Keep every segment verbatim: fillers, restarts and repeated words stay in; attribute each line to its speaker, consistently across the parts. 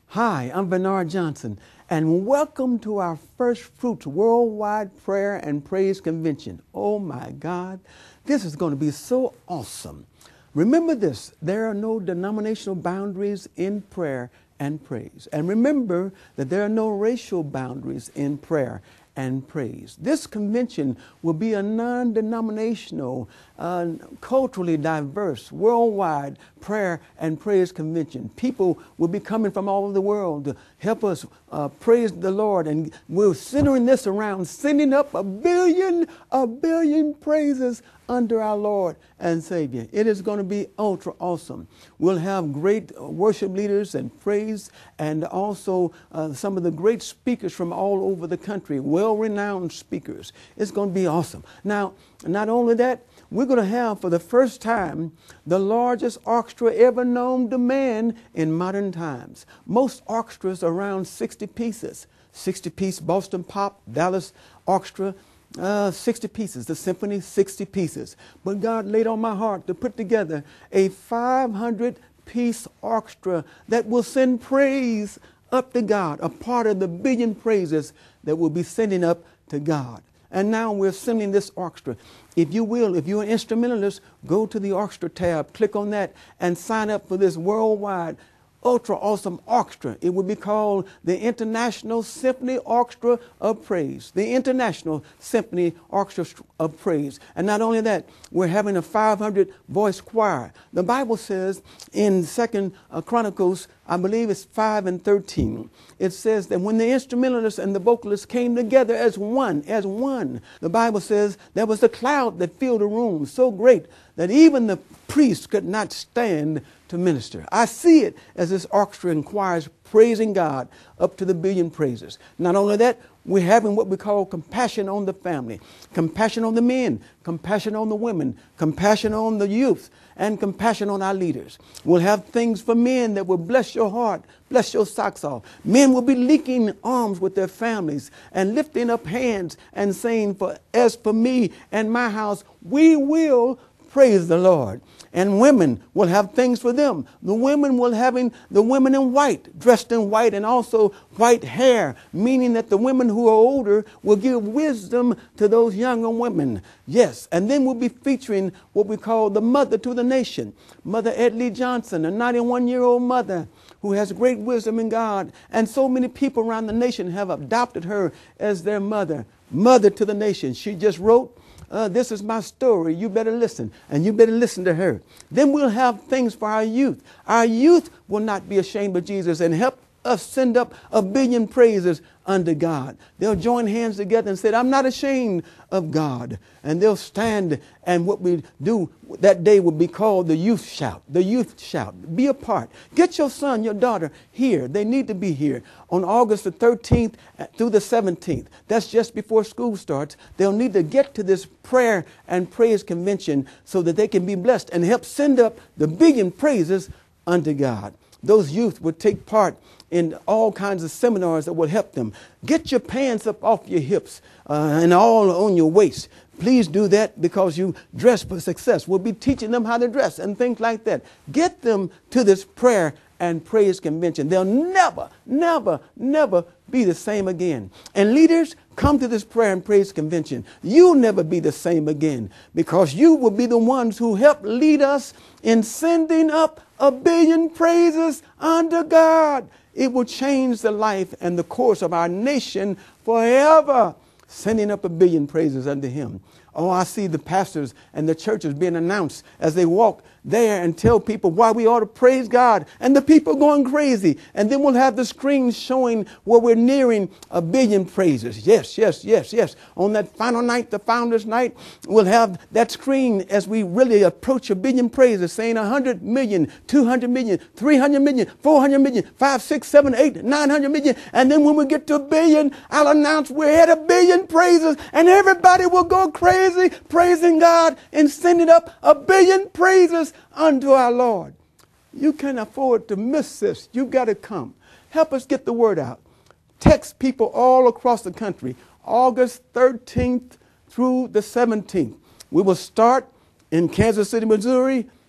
Speaker 1: Hi, I'm Bernard Johnson, and welcome to our First Fruits Worldwide Prayer and Praise Convention. Oh my God, this is going to be so awesome. Remember this, there are no denominational boundaries in prayer and praise. And remember that there are no racial boundaries in prayer and praise. This convention will be a non-denominational, uh, culturally diverse, worldwide prayer and praise convention. People will be coming from all over the world to help us uh, praise the Lord. And we're centering this around sending up a billion, a billion praises under our Lord and Savior. It is going to be ultra awesome. We'll have great worship leaders and praise, and also uh, some of the great speakers from all over the country, well-renowned speakers. It's going to be awesome. Now, not only that, we're going to have for the first time the largest orchestra ever known to man in modern times. Most orchestras are around sixty pieces. sixty piece Boston Pop, Dallas Orchestra, Uh, sixty pieces, the symphony, sixty pieces. But God laid on my heart to put together a five hundred piece orchestra that will send praise up to God, a part of the billion praises that we'll be sending up to God. And now we're sending this orchestra. If you will, if you're an instrumentalist, go to the orchestra tab, click on that, and sign up for this worldwide ultra awesome orchestra. It will be called the International Symphony Orchestra of Praise. The International Symphony Orchestra of Praise. And not only that, we're having a five hundred voice choir. The Bible says in Second Chronicles, I believe it's five and thirteen, it says that when the instrumentalists and the vocalists came together as one, as one, the Bible says there was a cloud that filled the room so great that even the priests could not stand to minister. I see it as this orchestra and choirs praising God up to the billion praises. Not only that, we're having what we call compassion on the family, compassion on the men, compassion on the women, compassion on the youth, and compassion on our leaders. We'll have things for men that will bless your heart, bless your socks off. Men will be linking arms with their families and lifting up hands and saying, "For as for me and my house, we will praise the Lord." And women will have things for them. The women will having the women in white, dressed in white, and also white hair, meaning that the women who are older will give wisdom to those younger women. Yes, and then we'll be featuring what we call the mother to the nation, Mother Edley Johnson, a ninety-one-year-old mother who has great wisdom in God. And so many people around the nation have adopted her as their mother, mother to the nation. She just wrote, Uh, this is my story. You better listen, and you better listen to her. Then we'll have things for our youth. Our youth will not be ashamed of Jesus and help us send up a billion praises unto God. They'll join hands together and say, "I'm not ashamed of God." And they'll stand, and what we do that day will be called the youth shout. The youth shout. Be a part. Get your son, your daughter here. They need to be here on August the thirteenth through the seventeenth. That's just before school starts. They'll need to get to this prayer and praise convention so that they can be blessed and help send up the billion praises unto God. Those youth would take part in all kinds of seminars that will help them. Get your pants up off your hips uh, and all on your waist. Please do that because you dress for success. We'll be teaching them how to dress and things like that. Get them to this prayer and praise convention. They'll never, never, never be the same again. And leaders, come to this prayer and praise convention. You'll never be the same again because you will be the ones who help lead us in sending up a billion praises unto God. It will change the life and the course of our nation forever, sending up a billion praises unto Him. Oh, I see the pastors and the churches being announced as they walk there and tell people why we ought to praise God. And the people going crazy. And then we'll have the screen showing where we're nearing a billion praises. Yes, yes, yes, yes. On that final night, the Founders Night, we'll have that screen as we really approach a billion praises, saying one hundred million, two hundred million, three hundred million, four hundred million, five, six, seven, eight, nine hundred million. And then when we get to a billion, I'll announce we're at a billion praises, and everybody will go crazy praising God and sending up a billion praises unto our Lord. You can't afford to miss this. You've got to come. Help us get the word out. Text people all across the country, August thirteenth through the seventeenth. We will start in Kansas City, Missouri,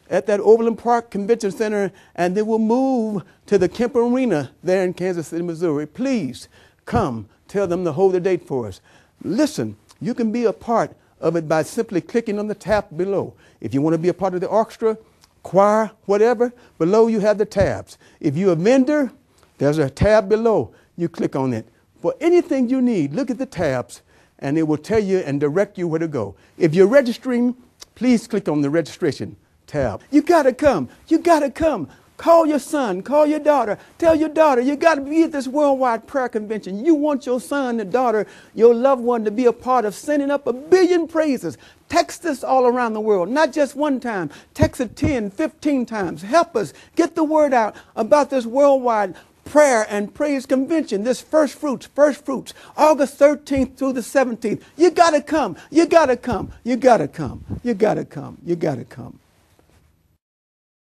Speaker 1: at that Overland Park Convention Center, and then we'll move to the Kemper Arena there in Kansas City, Missouri. Please come. Tell them to hold the date for us. Listen, you can be a part of it by simply clicking on the tab below. If you want to be a part of the orchestra, choir, whatever, below you have the tabs. If you're a vendor, there's a tab below. You click on it. For anything you need, look at the tabs, and it will tell you and direct you where to go. If you're registering, please click on the registration tab. You got to come. You got to come. Call your son. Call your daughter. Tell your daughter, you got to be at this worldwide prayer convention. You want your son and daughter, your loved one, to be a part of sending up a billion praises. Text this all around the world, not just one time. Text it ten, fifteen times. Help us get the word out about this worldwide prayer and praise convention, this first fruits, first fruits, August thirteenth through the seventeenth. You got to come. You got to come. You got to come. You got to come. You got to come.